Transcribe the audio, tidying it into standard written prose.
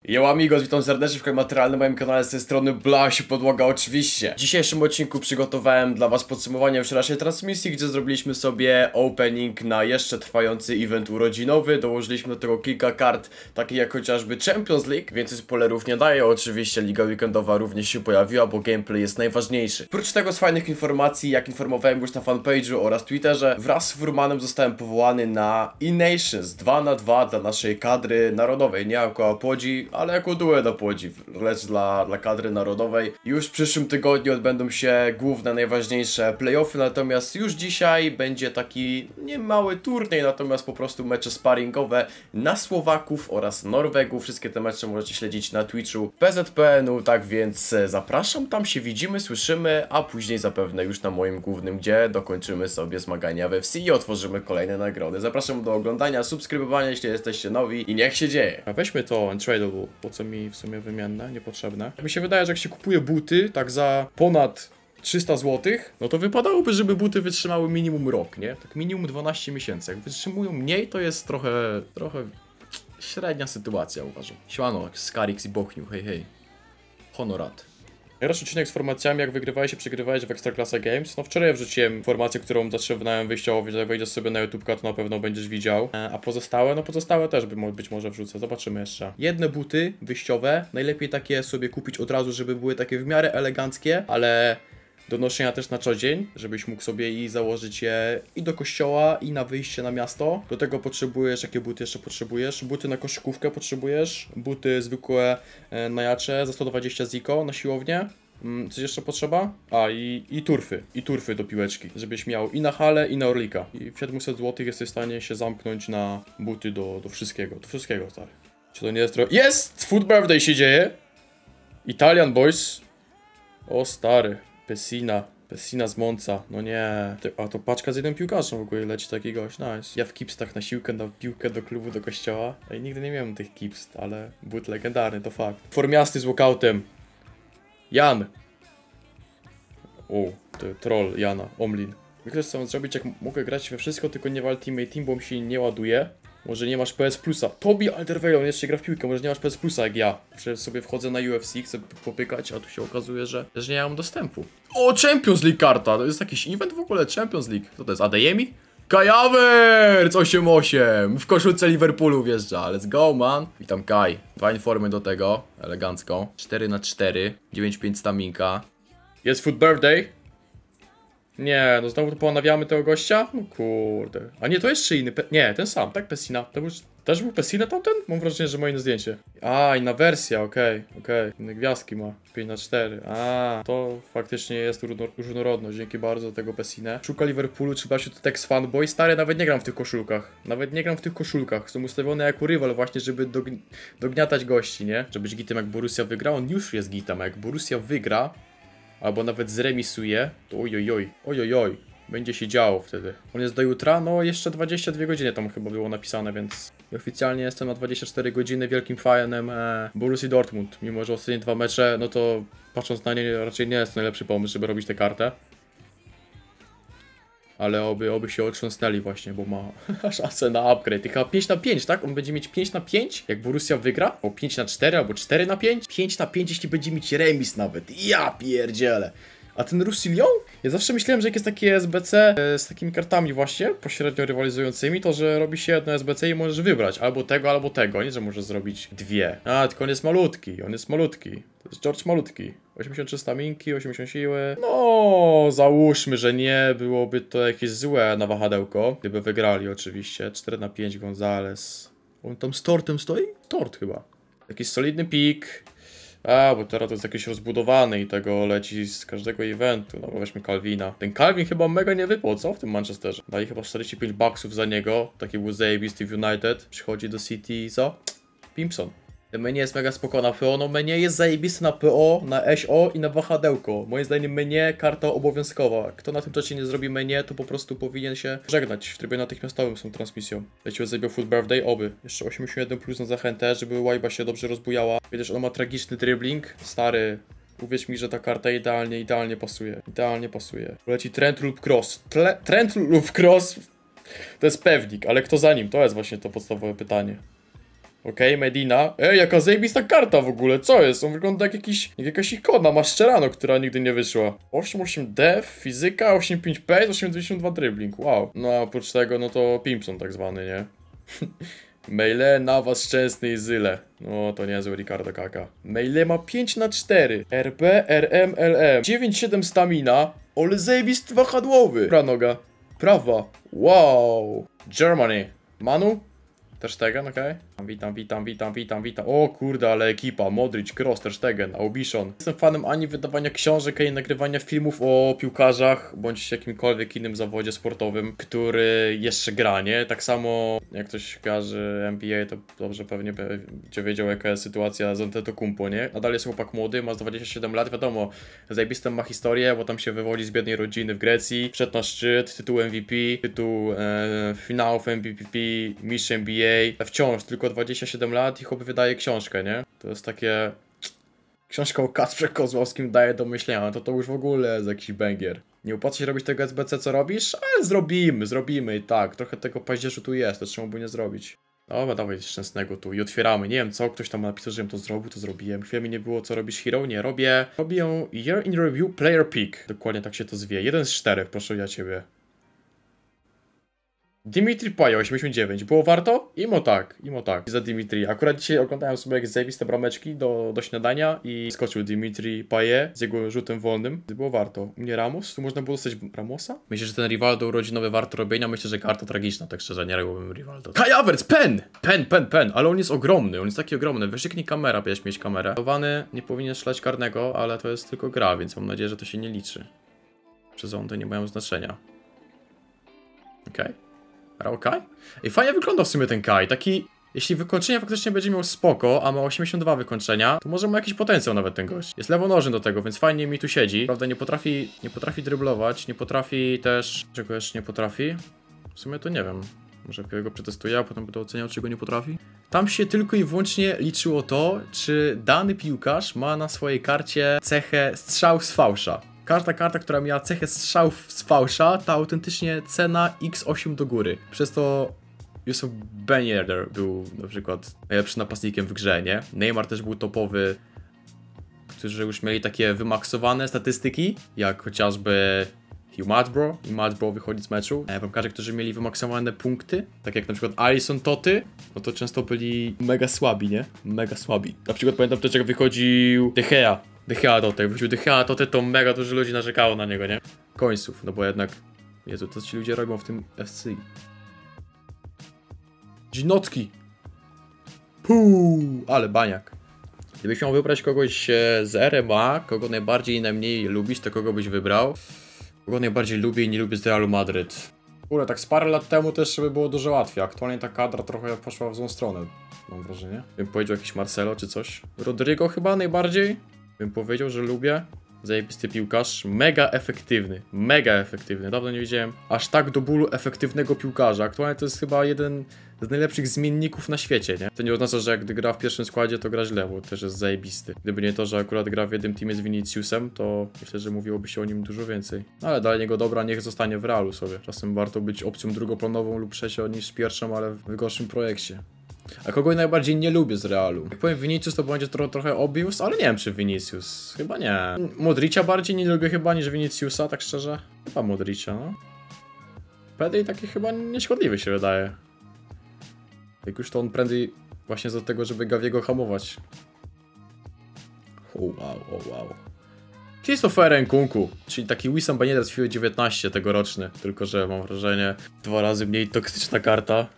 Yo amigos, witam serdecznie w kolejnym materiale na moim kanale, z tej strony Blasiu Podłoga oczywiście. W dzisiejszym odcinku przygotowałem dla was podsumowanie wczorajszej transmisji, gdzie zrobiliśmy sobie opening na jeszcze trwający event urodzinowy. Dołożyliśmy do tego kilka kart, takich jak chociażby Champions League, więcej spoilerów nie daję. Oczywiście Liga Weekendowa również się pojawiła, bo gameplay jest najważniejszy. Oprócz tego z fajnych informacji, jak informowałem już na fanpage'u oraz Twitterze, wraz z Furmanem zostałem powołany na E-Nations 2x2 dla naszej kadry narodowej, nie jako Apodzi, ale jako duet na Płodzi, lecz dla kadry narodowej. Już w przyszłym tygodniu odbędą się główne, najważniejsze playoffy, natomiast już dzisiaj będzie taki niemały turniej, natomiast po prostu mecze sparingowe na Słowaków oraz Norwegów. Wszystkie te mecze możecie śledzić na Twitchu PZPN-u, tak więc zapraszam, tam się widzimy, słyszymy, a później zapewne już na moim głównym, gdzie dokończymy sobie zmagania we FC i otworzymy kolejne nagrody. Zapraszam do oglądania, subskrybowania, jeśli jesteście nowi i niech się dzieje. A weźmy to Untradable, po co mi w sumie wymienne, niepotrzebne. Mi się wydaje, że jak się kupuje buty tak za ponad 300 zł, no to wypadałoby, żeby buty wytrzymały minimum rok, nie? Tak minimum 12 miesięcy. Jak wytrzymują mniej, to jest trochę średnia sytuacja, uważam. Siłano, Skarix i Bochniu, hej hej. Honorat. Grasz odcinek z formacjami, jak wygrywałeś i przegrywałeś w Ekstraklasa Games. No wczoraj wrzuciłem formację, którą zaczynałem wyjściowo, więc jak wejdziesz sobie na YouTube'a, to na pewno będziesz widział. A pozostałe? No pozostałe też być może wrzucę, zobaczymy jeszcze. Jedne buty wyjściowe, najlepiej takie sobie kupić od razu, żeby były takie w miarę eleganckie, ale do noszenia też na co dzień, żebyś mógł sobie i założyć je i do kościoła, i na wyjście na miasto. Do tego potrzebujesz, jakie buty jeszcze potrzebujesz? Buty na koszykówkę potrzebujesz, buty zwykłe na jacze za 120 ziko na siłownię. Coś jeszcze potrzeba? A, i turfy do piłeczki, żebyś miał i na halę, i na orlika. I w 700 zł jesteś w stanie się zamknąć na buty do wszystkiego, stary. Czy to nie jest trochę... Jest! Food birthday się dzieje! Italian boys. O stary. Pessina z Monza, no nie. A to paczka z jednym piłkarzem w ogóle leci taki gość, nice. Ja w kipstach na siłkę, na piłkę do klubu, do kościoła. Ej, nigdy nie miałem tych kipst, ale but legendarny, to fakt. Formiasty z walkoutem. Jan. O, to troll Jana, Omlin. Wiesz co mam zrobić, jak mogę grać we wszystko, tylko nie w Ultimate Team, bo mi się nie ładuje. Może nie masz PS Plusa. Tobi Alderweireld, on jeszcze gra w piłkę, może nie masz PS Plusa jak ja. Że sobie wchodzę na UFC, chcę popykać, a tu się okazuje, że nie mam dostępu. O, Champions League karta! To jest jakiś event w ogóle? Champions League. Co to jest? Adeyemi? Kai Havertz 8-8. W koszulce Liverpoolu wjeżdża. Let's go, man. Witam Kai. Dwa informy do tego. Elegancko. 4x4. 9-5 staminka. Jest food birthday. Nie, no znowu ponawiamy tego gościa? No kurde. A nie, to jeszcze inny. Nie, ten sam, tak? Pessina. To już też był Pessina tamten? Mam wrażenie, że ma inne zdjęcie. A, inna wersja, okej. Inne gwiazdki ma. 5x4. A, to faktycznie jest różnorodność. Dzięki bardzo za tego Pessinę. Szuka Liverpoolu, trzeba się to Tex Fanboy. Stary, nawet nie gram w tych koszulkach. Są ustawione jako rywal właśnie, żeby dogniatać gości, nie? Żeby być gitem jak Borussia wygra. On już jest gitem, a jak Borussia wygra albo nawet zremisuje, to ojojoj, będzie się działo wtedy. On jest do jutra, no jeszcze 22 godziny tam chyba było napisane, więc oficjalnie jestem na 24 godziny wielkim fanem Borussii Dortmund. Mimo że ostatnie dwa mecze, no to patrząc na nie raczej nie jest to najlepszy pomysł, żeby robić tę kartę. Ale oby się otrząsnęli właśnie, bo ma szansę na upgrade. I chyba 5x5, tak? On będzie mieć 5x5, jak Borussia wygra? O 5x4 albo 4x5? 5x5, jeśli będzie mieć remis nawet. Ja pierdzielę. A ten Roussillon? Ja zawsze myślałem, że jak jest takie SBC z takimi kartami właśnie, pośrednio rywalizującymi, to że robi się jedno SBC i możesz wybrać albo tego, nie że możesz zrobić dwie. A, tylko on jest malutki. To jest George malutki. 83 staminki, 80 siły. No, załóżmy, że nie byłoby to jakieś złe na wahadełko. Gdyby wygrali oczywiście. 4x5 Gonzales. On tam z tortem stoi? Tort chyba. Jakiś solidny pik. A, bo teraz to jest jakiś rozbudowany i tego leci z każdego eventu. No, weźmy Calvina. Ten Calvin chyba mega nie wypłał, co? W tym Manchesterze. Dali chyba 45 baksów za niego. Taki był zajebisty w United. Przychodzi do City i co? Pimpson. Menu jest mega spoko na PO, no menu jest zajebiste na PO, na SO i na wahadełko. Moim zdaniem menu, karta obowiązkowa. Kto na tym czacie nie zrobi menu, to po prostu powinien się żegnać w trybie natychmiastowym z tą transmisją. Leciło zabił Food Birthday, oby. Jeszcze 81 plus na zachętę, żeby Łajba się dobrze rozbujała. Wiesz, on ma tragiczny dribbling. Stary, uwierz mi, że ta karta idealnie pasuje. Leci Trent lub Cross. Trent lub Cross to jest pewnik, ale kto za nim? To jest właśnie to podstawowe pytanie. Okej, Medina. Ej, jaka zajebista karta w ogóle, co jest? On wygląda jak jakaś ikona Mascherano, która nigdy nie wyszła. 8-8 def, fizyka, 8-5 pace, 8-92 dribbling, wow. No a oprócz tego, no to Pimpson tak zwany, nie? Maile, Navas, Szczęsny i Zyle. No to niezły Ricardo Kaka. Maile ma 5/4. RB, RM, LM. 9-7 stamina. Ale zajebisty wahadłowy. Dobra noga. Prawa. Wow. Germany. Manu? Ter Stegen, okej. Witam. O kurde, ale ekipa. Modric, Kroos, Ter Stegen, Aubiszon. Jestem fanem ani wydawania książek, ani nagrywania filmów o piłkarzach, bądź jakimkolwiek innym zawodzie sportowym, który jeszcze gra, nie? Tak samo jak ktoś kojarzy NBA, to dobrze pewnie będzie wiedział, jaka jest sytuacja z Antetokounmpo, nie? Nadal jest chłopak młody, ma 27 lat, wiadomo, zajebistą ma historię, bo tam się wywodzi z biednej rodziny w Grecji, wszedł na szczyt, tytuł MVP, tytuł finałów MVP, mistrz NBA, wciąż tylko 27 lat i chłop wydaje książkę, nie? To jest takie... Książka o Kacprze Kozłowskim daje do myślenia, to już w ogóle jest jakiś banger. Nie opłaca się robić tego SBC, co robisz? Ale zrobimy i tak. Trochę tego paździerzu tu jest, to czemu by nie zrobić? Dobra, dawaj Szczęsnego tu i otwieramy. Nie wiem co, ktoś tam napisał, żebym to zrobił, to zrobiłem. Chwilę mi nie było, co robisz Hero? Nie, robię Year in Review Player Pick. Dokładnie tak się to zwie. 1 z 4, proszę ja ciebie. Dimitri Payet 89. Było warto? Imo tak. I za Dimitri. Akurat dzisiaj oglądałem sobie jakieś zajebiste brameczki do śniadania i skoczył Dimitri Payet z jego rzutem wolnym. Było warto. U mnie Ramos? Tu można było dostać Ramosa? Myślę, że ten Rivaldo urodzinowy warto robienia. Myślę, że karta tragiczna, tak szczerze, nie robiłbym Rivaldo. Kai Havertz! Pen! Ale on jest ogromny, on jest taki ogromny. Wykrzyknij kamera, będziesz mieć kamerę. Dowany nie powinien strzelać karnego, ale to jest tylko gra, więc mam nadzieję, że to się nie liczy. Przeządy nie mają znaczenia. Okej. Kai? I fajnie wygląda w sumie ten Kai, taki... Jeśli wykończenie faktycznie będzie miał spoko, a ma 82 wykończenia, to może ma jakiś potencjał nawet ten gość. Jest lewonożny do tego, więc fajnie mi tu siedzi. Prawda, nie potrafi dryblować, nie potrafi też... Czego jeszcze nie potrafi? W sumie to nie wiem. Może go przetestuję, a potem będę oceniał, czego nie potrafi. Tam się tylko i wyłącznie liczyło to, czy dany piłkarz ma na swojej karcie cechę strzał z fałsza. Każda karta, która miała cechę strzał z fałsza, ta autentycznie cena x8 do góry. Przez to Yusuf Ben Yedder był na przykład najlepszym napastnikiem w grze, nie? Neymar też był topowy, którzy już mieli takie wymaksowane statystyki, jak chociażby Hugh Madbro i Madbro wychodzi z meczu. Bramkarze, którzy mieli wymaksowane punkty, tak jak na przykład Alisson Toty, no to często byli mega słabi, nie? Mega słabi. Na przykład pamiętam też, jak wychodził De Gea Toty, wychodził De Gea Toty, to mega dużo ludzi narzekało na niego, nie? Końców, no bo jednak, Jezu, co ci ludzie robią w tym FC? Ginocki! Ale baniak. Gdybyś miał wybrać kogoś z RMA, kogo najbardziej i najmniej lubisz, to kogo byś wybrał? Kogo najbardziej lubię i nie lubię z Realu Madryt? Kurde, tak z parę lat temu też by było dużo łatwiej. Aktualnie ta kadra trochę poszła w złą stronę, mam wrażenie. Bym powiedział jakiś Marcelo czy coś. Rodrigo chyba najbardziej. Bym powiedział, że lubię. Zajebisty piłkarz, mega efektywny. Dawno nie widziałem aż tak do bólu efektywnego piłkarza. Aktualnie to jest chyba jeden z najlepszych zmienników na świecie, nie? To nie oznacza, że gdy gra w pierwszym składzie, to gra źle, bo też jest zajebisty. Gdyby nie to, że akurat gra w jednym teamie z Viniciusem, to myślę, że mówiłoby się o nim dużo więcej. No ale dla niego dobra, niech zostanie w Realu sobie. Czasem warto być opcją drugoplanową lub trzecią niż pierwszą, ale w gorszym projekcie. A kogo najbardziej nie lubię z Realu? Jak powiem Vinicius, to będzie trochę obvious, ale nie wiem czy Vinicius. Chyba nie. Modricia bardziej nie lubię chyba niż Viniciusa, tak szczerze. Chyba Modricia, no. Pedri taki chyba nieszkodliwy się wydaje. Jak już to on prędzej właśnie do tego, żeby Gaviego hamować. Wow. Christopher Nkunku, czyli taki Wissam Ben Yedder z FIFA 19 tegoroczny, tylko że mam wrażenie 2 razy mniej toksyczna karta.